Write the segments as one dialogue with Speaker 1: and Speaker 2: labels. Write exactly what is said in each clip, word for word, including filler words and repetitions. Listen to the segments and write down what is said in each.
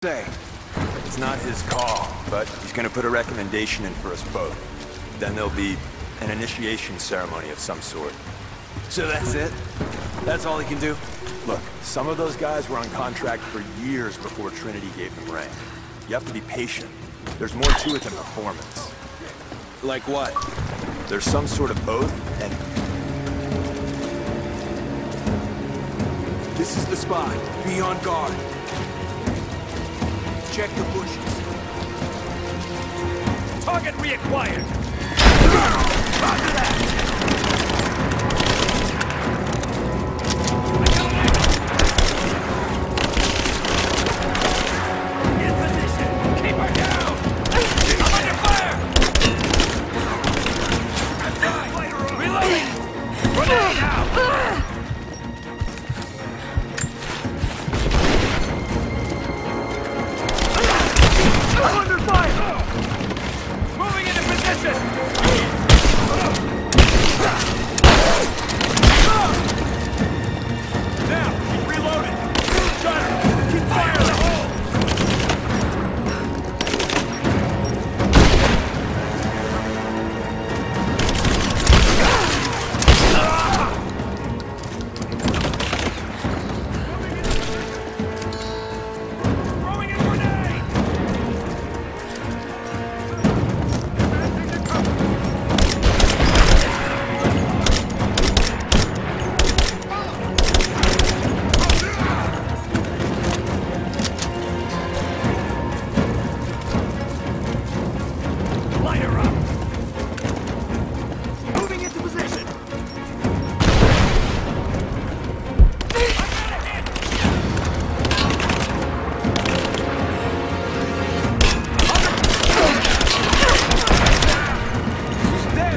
Speaker 1: Say, it's not his call, but he's gonna put a recommendation in for us both. Then there'll be an initiation ceremony of some sort. So that's it? That's all he can do? Look, some of those guys were on contract for years before Trinity gave them rank. You have to be patient. There's more to it than performance.
Speaker 2: Like what?
Speaker 1: There's some sort of oath, and...
Speaker 2: This is the spot. Be on guard. Check the bushes.
Speaker 3: Target reacquired! Roger that! In position! Keep her down! I'm under fire! I'm done! Reloading! Grenade out! I'm under fire! Moving into position! Now, keep reloading! Shot her! Keep fire in the hole! Throwing a grenade! Light her up! Moving into position! I got a hit! He's dead!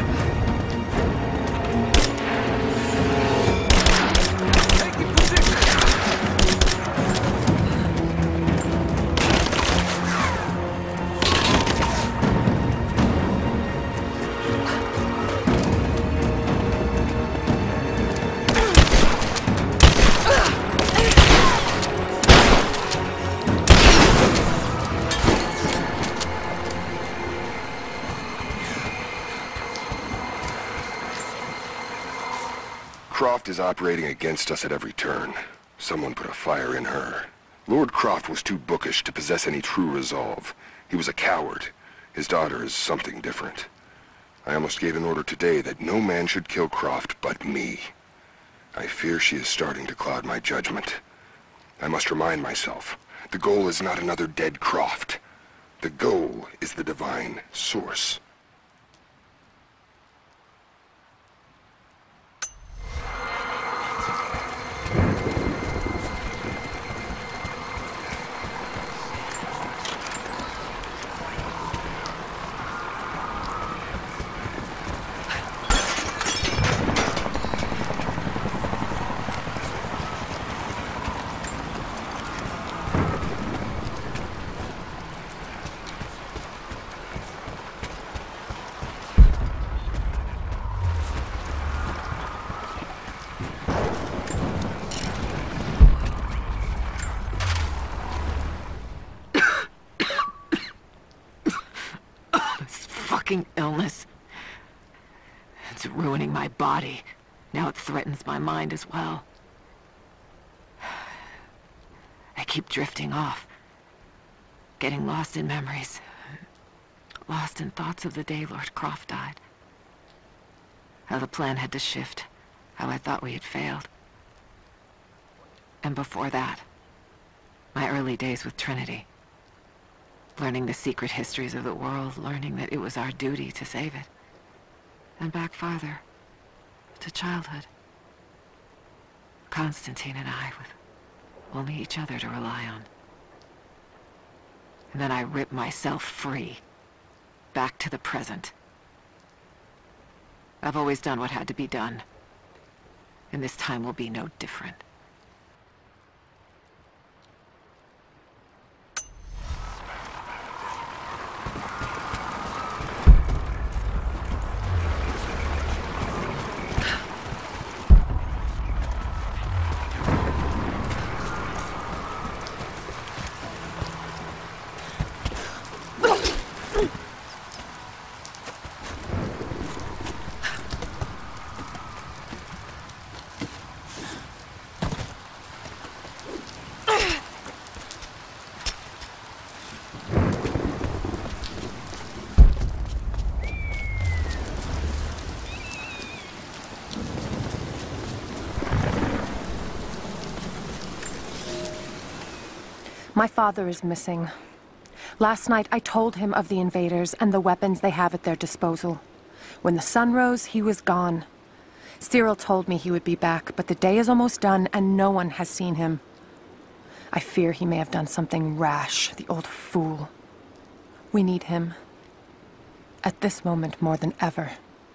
Speaker 3: Taking position!
Speaker 4: Croft is operating against us at every turn. Someone put a fire in her. Lord Croft was too bookish to possess any true resolve. He was a coward. His daughter is something different. I almost gave an order today that no man should kill Croft but me. I fear she is starting to cloud my judgment. I must remind myself, the goal is not another dead Croft. The goal is the divine source.
Speaker 5: Illness. It's ruining my body. Now it threatens my mind as well. I keep drifting off. Getting lost in memories. Lost in thoughts of the day Lord Croft died. How the plan had to shift. How I thought we had failed. And before that, my early days with Trinity. Learning the secret histories of the world, learning that it was our duty to save it. And back farther, to childhood. Constantine and I, with only each other to rely on. And then I ripped myself free, back to the present. I've always done what had to be done, and this time will be no different.
Speaker 6: My father is missing. Last night, I told him of the invaders and the weapons they have at their disposal. When the sun rose, he was gone. Cyril told me he would be back, but the day is almost done and no one has seen him. I fear he may have done something rash, the old fool. We need him. At this moment more than ever.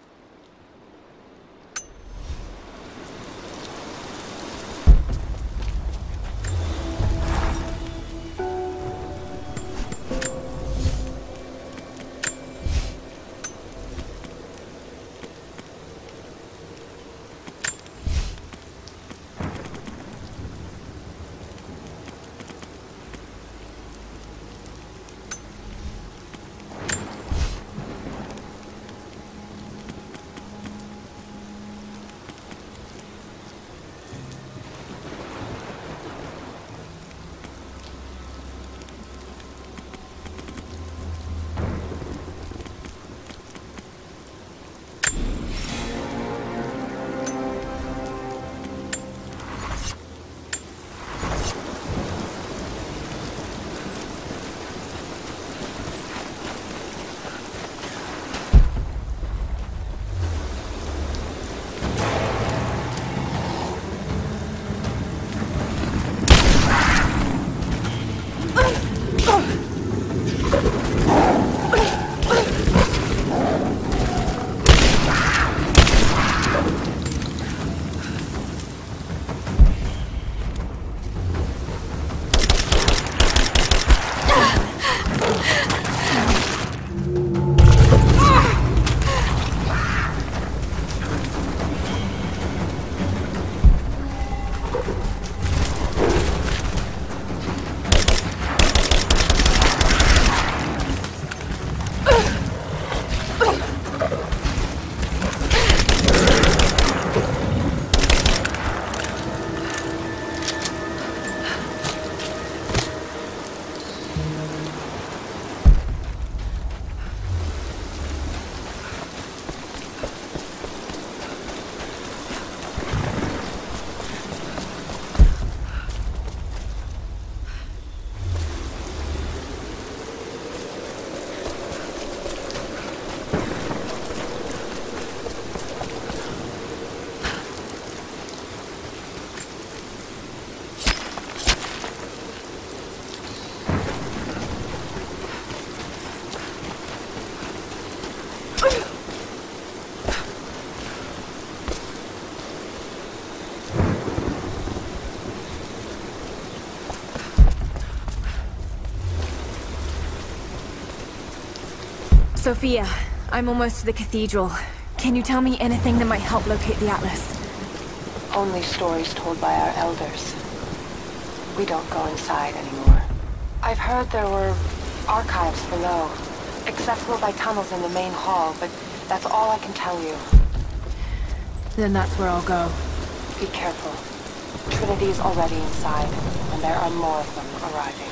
Speaker 7: Sophia, I'm almost to the cathedral. Can you tell me anything that might help locate the Atlas?
Speaker 5: Only stories told by our elders. We don't go inside anymore. I've heard there were archives below, accessible by tunnels in the main hall, but that's all I can tell you.
Speaker 7: Then that's where I'll go.
Speaker 5: Be careful. Trinity's already inside, and there are more of them arriving.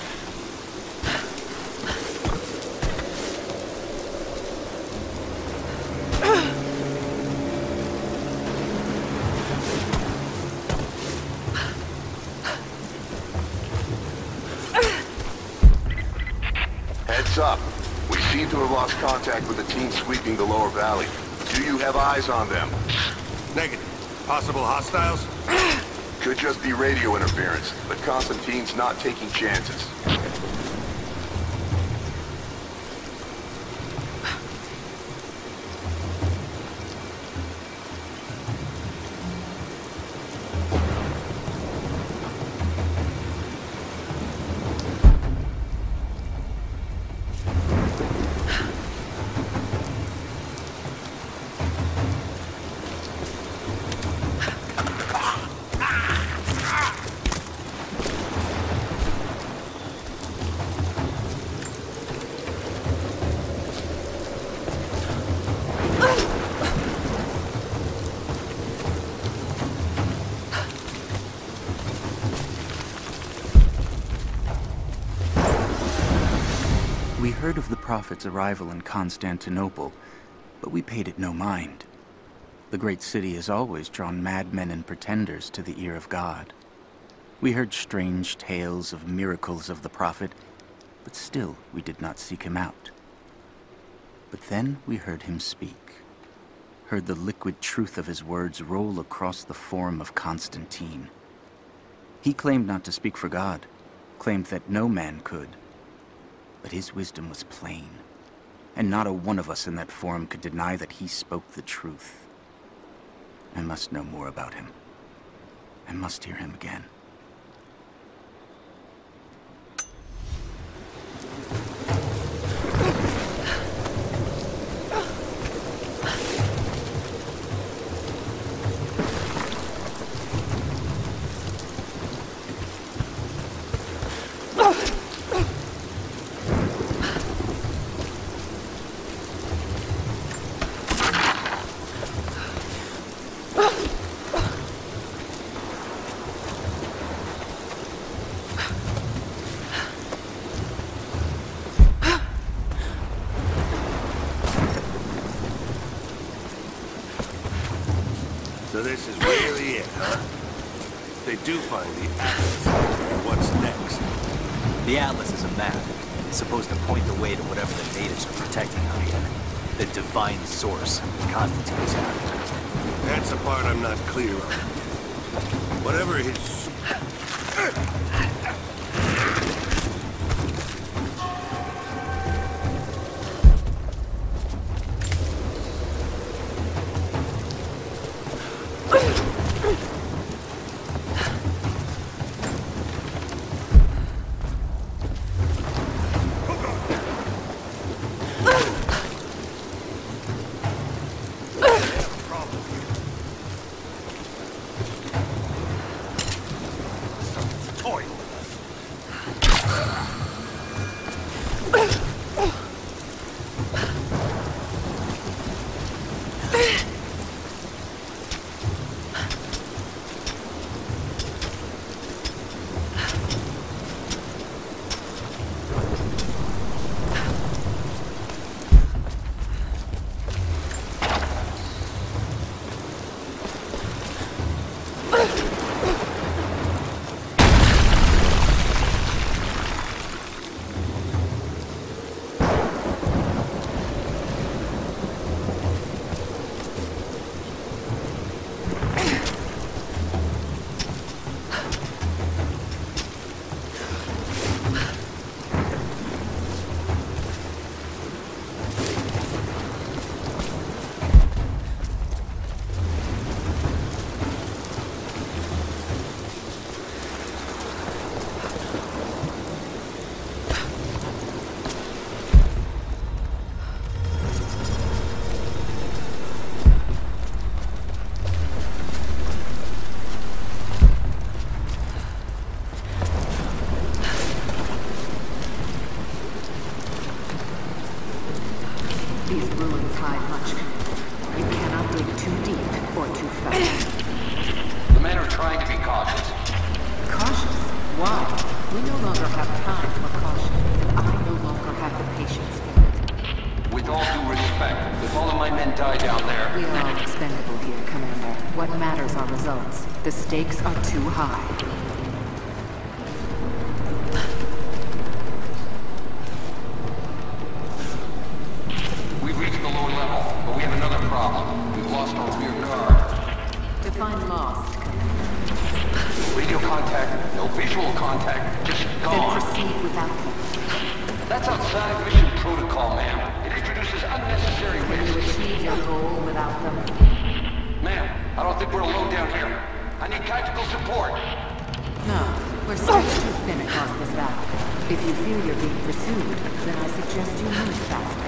Speaker 4: Heads up. We seem to have lost contact with the team sweeping the lower valley. Do you have eyes on them?
Speaker 3: Negative. Possible hostiles?
Speaker 4: Could just be radio interference, but Constantine's not taking chances.
Speaker 8: We heard of the Prophet's arrival in Constantinople, but we paid it no mind. The great city has always drawn madmen and pretenders to the ear of God. We heard strange tales of miracles of the Prophet, but still we did not seek him out. But then we heard him speak, heard the liquid truth of his words roll across the form of Constantine. He claimed not to speak for God, claimed that no man could. But his wisdom was plain, and not a one of us in that forum could deny that he spoke the truth. I must know more about him. I must hear him again.
Speaker 3: So this is really it, huh? They do find the Atlas. What's next?
Speaker 9: The Atlas is a map. It's supposed to point the way to whatever the natives are protecting out here. The divine source Constantine's after.
Speaker 3: That's the part I'm not clear on. Whatever his...
Speaker 5: The stakes are too high.
Speaker 10: We've reached the lower level, but we have another problem. We've lost our rear guard.
Speaker 5: Define lost.
Speaker 10: Radio contact, no visual contact, just gone.
Speaker 5: Then proceed without them.
Speaker 10: That's outside mission protocol, ma'am. It introduces unnecessary
Speaker 5: Can you
Speaker 10: risks.
Speaker 5: achieve your goal without them?
Speaker 10: Ma'am, I don't think we're alone down here. I need tactical support.
Speaker 5: No, we're stretched too thin across this valley. If you feel you're being pursued, then I suggest you move faster.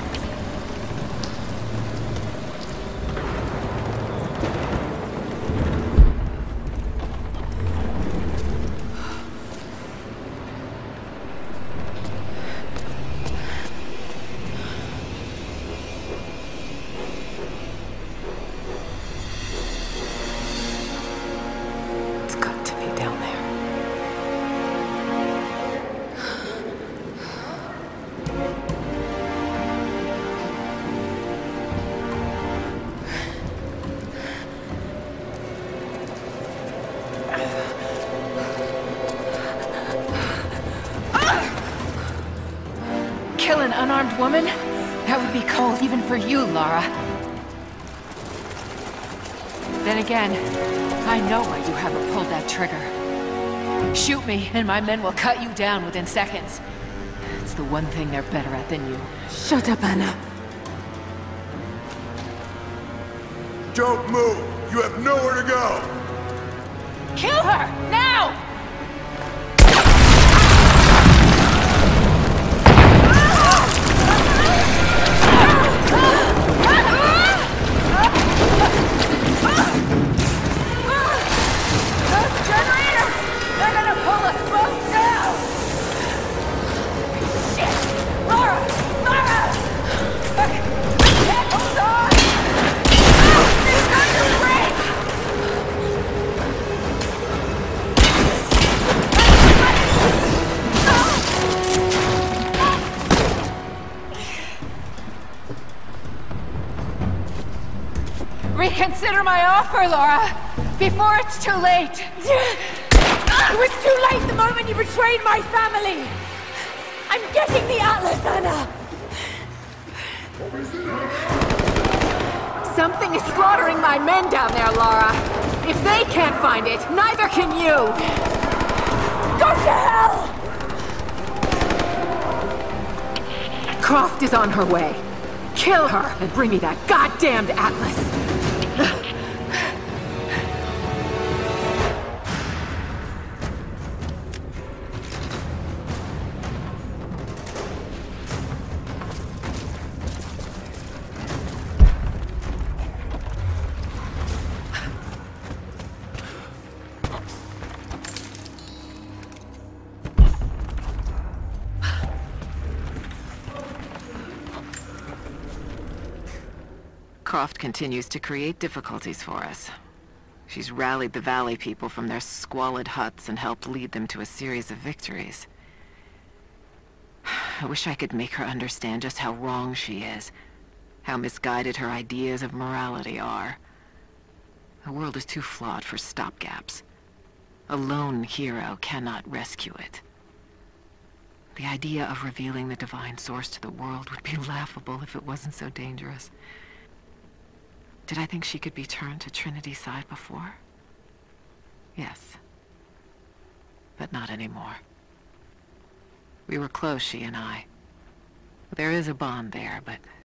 Speaker 5: kill an unarmed woman? That would be cold even for you, Lara. Then again, I know why you haven't pulled that trigger. Shoot me, and my men will cut you down within seconds. It's the one thing they're better at than you.
Speaker 6: Shut up, Anna.
Speaker 3: Don't move! You have nowhere to go!
Speaker 5: Kill her! Now! Those generators! They're gonna pull us both down! Shit! Lara! Lara! Hey, hold on! It's going to break! Reconsider my offer, Lara, before it's too late.
Speaker 7: It was too late the moment you betrayed my family! I'm getting the Atlas, Anna!
Speaker 5: Something is slaughtering my men down there, Lara. If they can't find it, neither can you.
Speaker 7: Go to hell!
Speaker 5: Croft is on her way. Kill her and bring me that goddamned Atlas. Croft continues to create difficulties for us. She's rallied the Valley people from their squalid huts and helped lead them to a series of victories. I wish I could make her understand just how wrong she is, how misguided her ideas of morality are. The world is too flawed for stopgaps. A lone hero cannot rescue it. The idea of revealing the divine source to the world would be laughable if it wasn't so dangerous. Did I think she could be turned to Trinity's side before? Yes. But not anymore. We were close, she and I. There is a bond there, but